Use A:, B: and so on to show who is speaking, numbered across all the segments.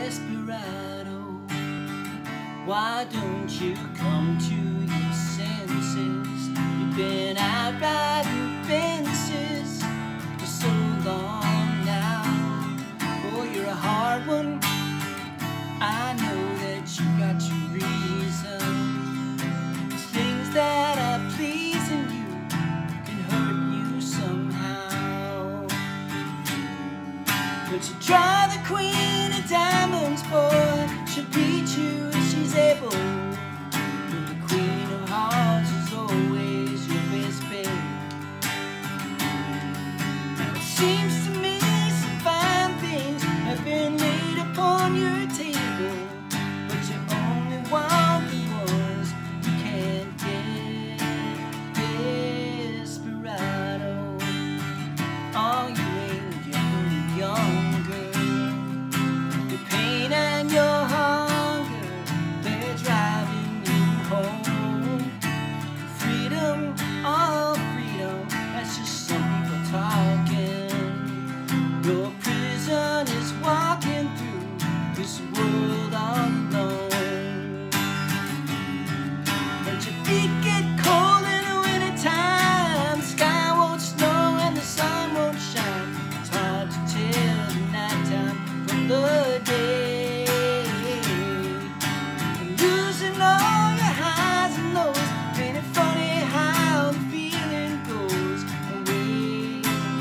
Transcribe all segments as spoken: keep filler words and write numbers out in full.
A: Desperado, why don't you come to your senses? You've been out riding fences for so long now. Oh, you're a hard one, I know that you got your reasons. Things that are pleasing you can hurt you somehow. But you try the queen of diamonds, boy, she'll beat you if she's able. But the queen of hearts is always your best bet. Now it seems to me some fine things have been laid upon your table, but you only want the ones you can't get. Desperado, oh, you ain't getting younger. Your pain and your hunger, they're driving you home. Freedom, oh freedom, that's just some people talking. Your prison is walking through this world all alone. But your feet get cold in the winter time. The sky won't snow and the sun won't shine. It's hard to tell the nighttime from the day. Losing all your highs and lows, ain't it funny how the feeling goes away?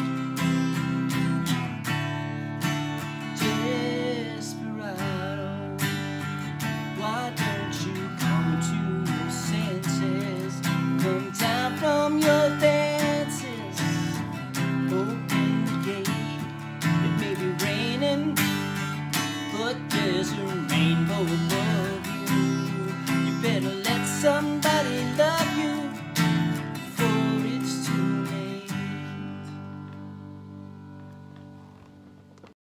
A: Desperado, why don't you come to your senses? Come down from your dances. Open the gate. It may be raining, but there's a rainbow above you. You better let somebody love you.